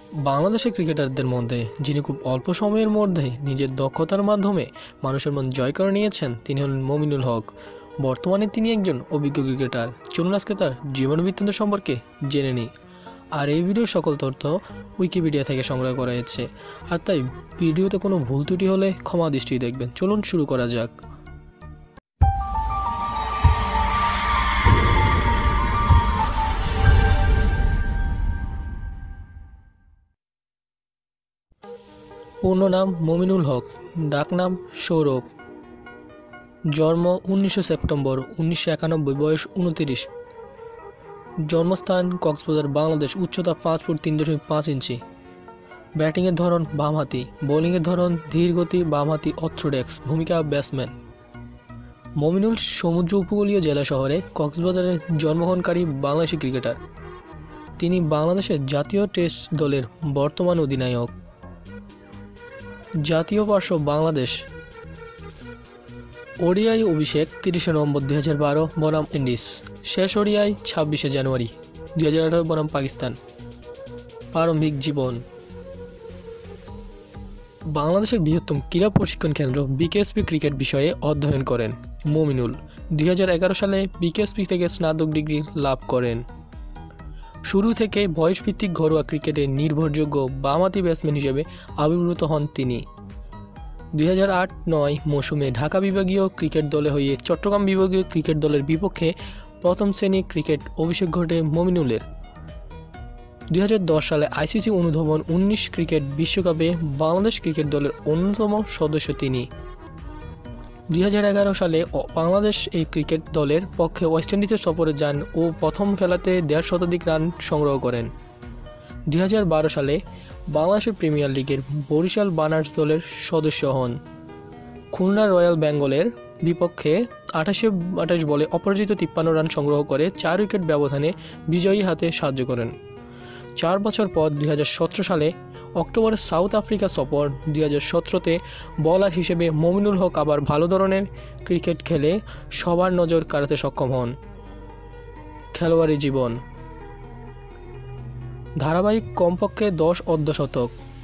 বাংলাদেশের ক্রিকেটারদের মধ্যে যিনি খুব অল্প সময়ের মধ্যে নিজের দক্ষতার মাধ্যমে মানুষের মন জয় করে নিয়েছেন তিনি হলেন মমিনুল হক। বর্তমানে তিনি একজন অভিজ্ঞ ক্রিকেটার। চলুন আজকে তার জীবন বৃত্তান্ত সম্পর্কে জেনে নিই। আর এই ভিডিওর সকল তথ্য উইকিপিডিয়া থেকে সংগ্রহ করা হয়েছে, আর তাই ভিডিওতে কোনো ভুল ত্রুটি হলে ক্ষমা দৃষ্টিতে দেখবেন। চলুন শুরু করা যাক। পূর্ণ নাম মমিনুল হক, ডাকনাম সৌরভ। জন্ম 19 সেপ্টেম্বর 1991, বয়স 29। জন্মস্থান কক্সবাজার, বাংলাদেশ। উচ্চতা 5 ফুট 3.5 ইঞ্চি। ব্যাটিংয়ের ধরন বামহাতি, বোলিংয়ের ধরন ধীরগতি বামহাতি অর্থোডক্স। ভূমিকা ব্যাটসম্যান। মমিনুল সমুদ্র উপকূলীয় জেলা শহরে কক্সবাজারে জন্মগ্রহণকারী বাংলাদেশি ক্রিকেটার। তিনি বাংলাদেশের জাতীয় টেস্ট দলের বর্তমান অধিনায়ক। জাতীয় পার্শ্ব বাংলাদেশ। ওডিআই অভিষেক 30 নভেম্বর 2012 বনাম ইন্ডিজ। শেষ ওডিআই 26 জানুয়ারি 2018 বনাম পাকিস্তান। প্রারম্ভিক জীবন। বাংলাদেশের বৃহত্তম ক্রীড়া প্রশিক্ষণ কেন্দ্র বিকেএসপি ক্রিকেট বিষয়ে অধ্যয়ন করেন মমিনুল। 2011 সালে বিকেএসপি থেকে স্নাতক ডিগ্রি লাভ করেন। শুরু থেকে বয়সভিত্তিক ঘরোয়া ক্রিকেটে নির্ভরযোগ্য বামহাতি ব্যাটসম্যান হিসেবে আবির্ভূত হন তিনি। 2008-09 মৌসুমে ঢাকা বিভাগীয় ক্রিকেট দলে হয়ে চট্টগ্রাম বিভাগীয় ক্রিকেট দলের বিপক্ষে প্রথম শ্রেণী ক্রিকেট অভিষেক ঘটে মমিনুলের। 2010 সালে আইসিসি অনুধাবন 19 ক্রিকেট বিশ্বকাপে বাংলাদেশ ক্রিকেট দলের অন্যতম সদস্য তিনি। 2011 সালে বাংলাদেশ এই ক্রিকেট দলের পক্ষে ওয়েস্ট ইন্ডিজে সফরে যান ও প্রথম খেলাতে 1.5 শতাধিক রান সংগ্রহ করেন। 2012 সালে বাংলাদেশের প্রিমিয়ার লিগের বরিশাল বানার্স দলের সদস্য হন। খুলনা রয়্যাল বেঙ্গলের বিপক্ষে 28 বলে অপরাজিত 53 রান সংগ্রহ করে 4 উইকেট ব্যবধানে বিজয়ী হাতে সাহায্য করেন। 4 বছর পর 2017 সালে অক্টোবরে সাউথ আফ্রিকা সফর। 2017-তে বোলার হিসেবে মমিনুল হক আবার ভালো ধরনের ক্রিকেট খেলে সবার নজর কাড়াতে সক্ষম হন। খেলোয়াড়ি জীবন। ধারাবাহিক কমপক্ষে 10 অর্ধশতক।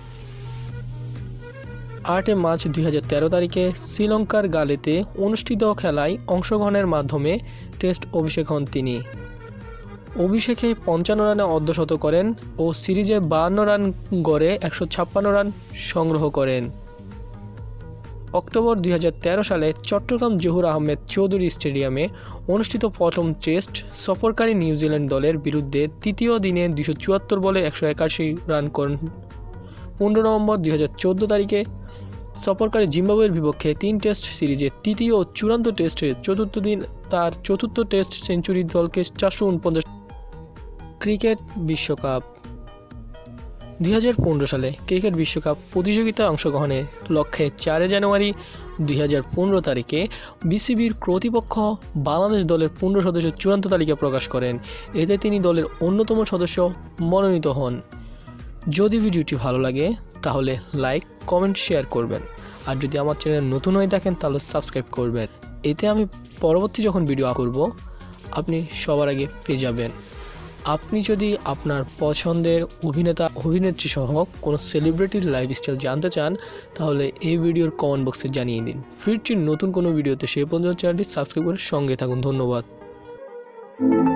8 মার্চ 2013 তারিখে শ্রীলঙ্কার গালেতে অনুষ্ঠিত খেলায় অংশগ্রহণের মাধ্যমে টেস্ট অভিষেক হন তিনি। অভিষেকে 55 রানে অর্ধশতক করেন ও সিরিজে 52 রান গড়ে 156 রান সংগ্রহ করেন। অক্টোবর 2013 সালে চট্টগ্রাম জহুর আহমেদ চৌধুরী স্টেডিয়ামে অনুষ্ঠিত প্রথম টেস্ট সফরকারী নিউজিল্যান্ড দলের বিরুদ্ধে তৃতীয় দিনে 274 বলে 181 রান করেন। 15 নভেম্বর 2014 তারিখে সফরকারী জিম্বাবুয়ের বিপক্ষে 3 টেস্ট সিরিজে তৃতীয় ও চূড়ান্ত টেস্টের চতুর্থ দিন তার চতুর্থ টেস্ট সেঞ্চুরি দলকে 449। ক্রিকেট বিশ্বকাপ। 2015 সালে ক্রিকেট বিশ্বকাপ প্রতিযোগিতায় অংশগ্রহণের লক্ষ্যে 4 জানুয়ারি 2015 তারিখে বিসিবির কর্তৃপক্ষ বাংলাদেশ দলের 15 সদস্য চূড়ান্ত তালিকা প্রকাশ করেন। এতে তিনি দলের অন্যতম সদস্য মনোনীত হন। যদি ভিডিওটি ভালো লাগে তাহলে লাইক, কমেন্ট, শেয়ার করবেন। আর যদি আমার চ্যানেল নতুন হয়ে থাকেন তাহলে সাবস্ক্রাইব করবেন। এতে আমি পরবর্তী যখন ভিডিও করব আপনি সবার আগে পেয়ে যাবেন। আপনি যদি আপনার পছন্দের অভিনেতা অভিনেত্রী সহ কোনো সেলিব্রিটির লাইফস্টাইল জানতে চান তাহলে এই ভিডিওর কমেন্ট বক্সে জানিয়ে দিন। ফিরছি নতুন কোনো ভিডিওতে। সেই পর্যন্ত চ্যানেলটি সাবস্ক্রাইব করে সঙ্গে থাকুন। ধন্যবাদ।